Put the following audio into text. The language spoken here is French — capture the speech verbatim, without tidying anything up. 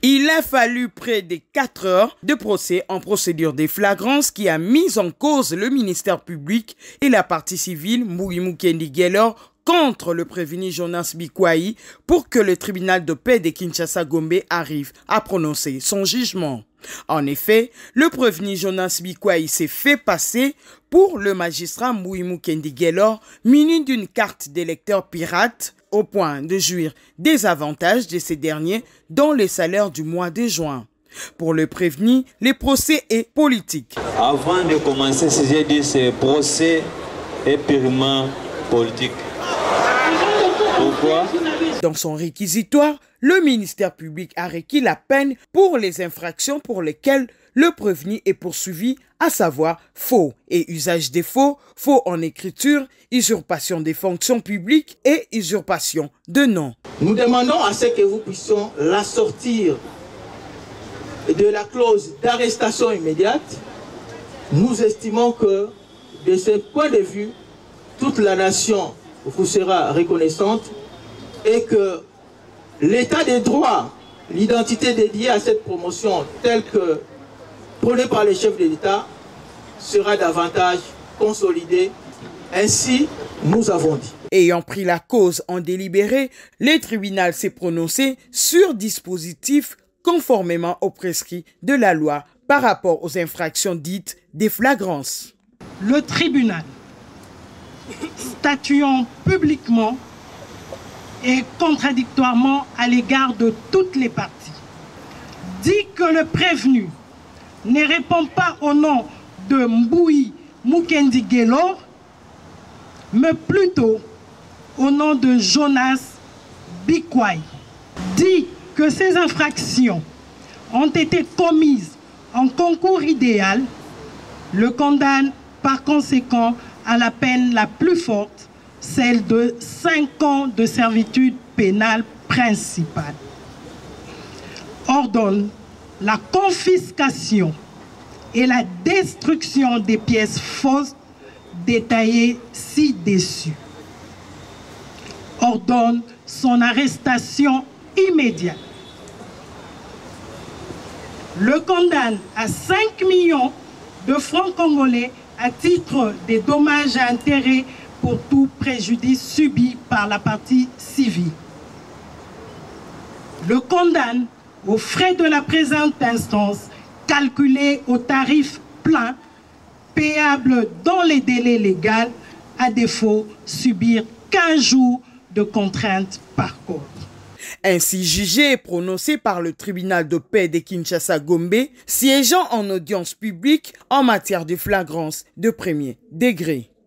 Il a fallu près de quatre heures de procès en procédure de flagrance qui a mis en cause le ministère public et la partie civile Mbui Mukendi Gelor contre le prévenu Jonas Bikwai pour que le tribunal de paix de Kinshasa-Gombe arrive à prononcer son jugement. En effet, le prévenu Jonas Bikwai s'est fait passer pour le magistrat Mbui Mukendi Gelor muni d'une carte d'électeur pirate au point de jouir des avantages de ces derniers dans les salaires du mois de juin. Pour le prévenu, le procès est politique. Avant de commencer, si j'ai dit ce procès est purement politique. Pourquoi? Dans son réquisitoire, le ministère public a requis la peine pour les infractions pour lesquelles le prévenu est poursuivi, à savoir faux et usage des faux, faux en écriture, usurpation des fonctions publiques et usurpation de nom. Nous demandons à ce que vous puissiez l'assortir de la clause d'arrestation immédiate. Nous estimons que, de ce point de vue, toute la nation vous sera reconnaissante et que l'état des droits, l'identité dédiée à cette promotion telle que prônée par les chefs de l'État sera davantage consolidée. Ainsi, nous avons dit. Ayant pris la cause en délibéré, le tribunal s'est prononcé sur dispositif conformément aux prescrits de la loi par rapport aux infractions dites des flagrances. Le tribunal, statuant publiquement et contradictoirement à l'égard de toutes les parties, dit que le prévenu ne répond pas au nom de Mbui Mukendi Gelor, mais plutôt au nom de Jonas Bikwai. Dit que ces infractions ont été commises en concours idéal, le condamne par conséquent à la peine la plus forte, celle de cinq ans de servitude pénale principale. Ordonne la confiscation et la destruction des pièces fausses détaillées ci-dessus. Ordonne son arrestation immédiate. Le condamne à cinq millions de francs congolais à titre des dommages et intérêts pour tout préjudice subi par la partie civile. Le condamne aux frais de la présente instance calculés au tarif plein, payable dans les délais légaux, à défaut subir quinze jours de contraintes par corps. Ainsi jugé et prononcé par le tribunal de paix de Kinshasa-Gombe, siégeant en audience publique en matière de flagrance de premier degré.